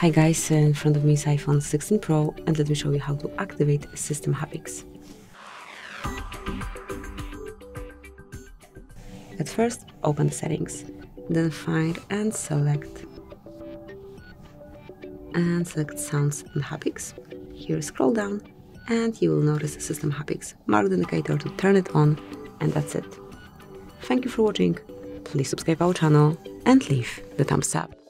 Hi guys, in front of me is iPhone 16 Pro and let me show you how to activate system haptics. At first, open the settings, then find and select Sounds and Haptics. Here scroll down and you will notice System Haptics. Mark the indicator to turn it on and that's it. Thank you for watching, please subscribe our channel and leave the thumbs up.